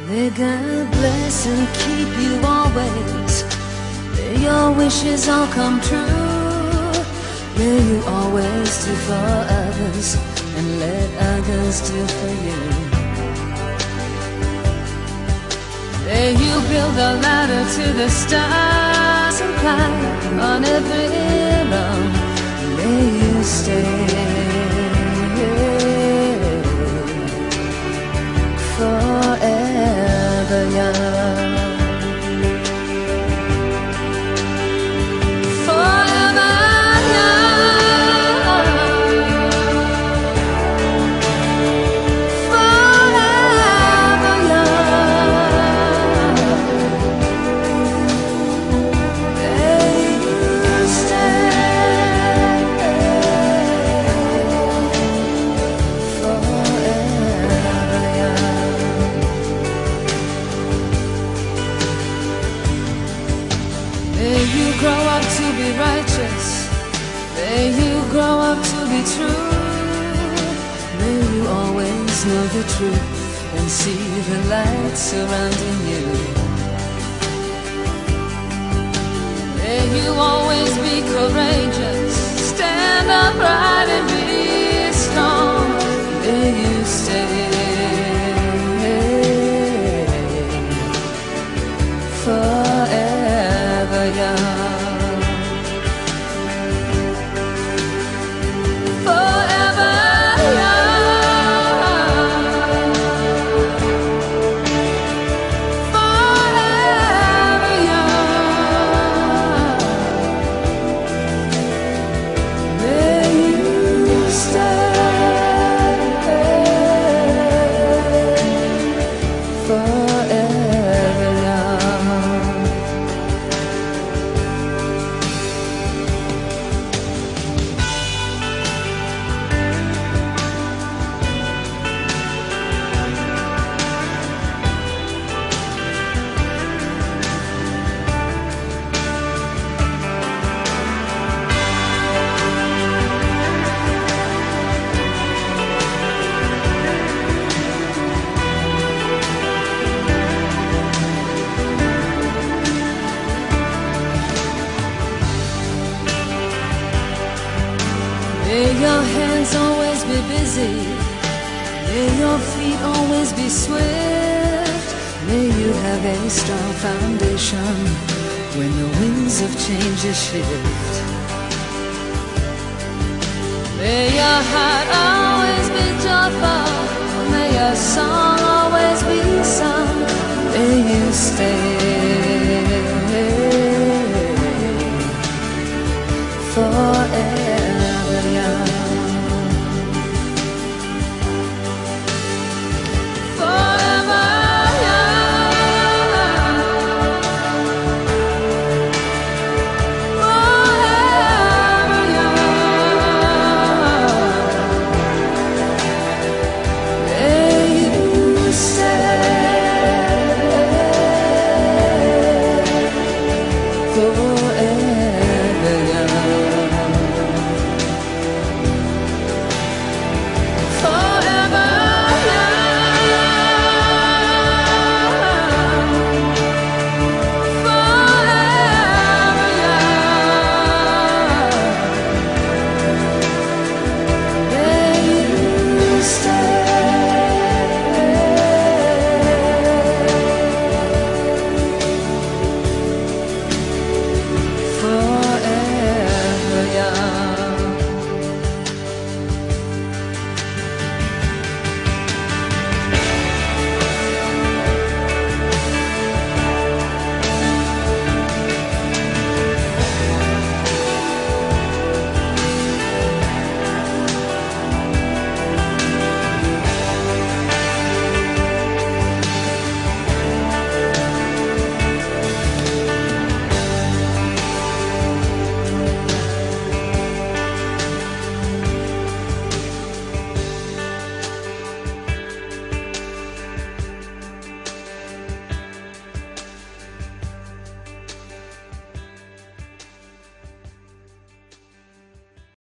May God bless and keep you always. May your wishes all come true. May you always do for others and let others do for you. May you build a ladder to the stars and climb on every rung. May you stay forever young. Forever young. Forever young. May you stay forever young. May you grow up to be righteous. May you grow up to be true. May you always know the truth and see the light surrounding you. May you always be courageous. Stand upright and be strong. May you stay forever young. Forever young. Forever young. May you stay forever young. May your hands always be busy. May your feet always be swift. May you have a strong foundation when the winds of change shift. May your heart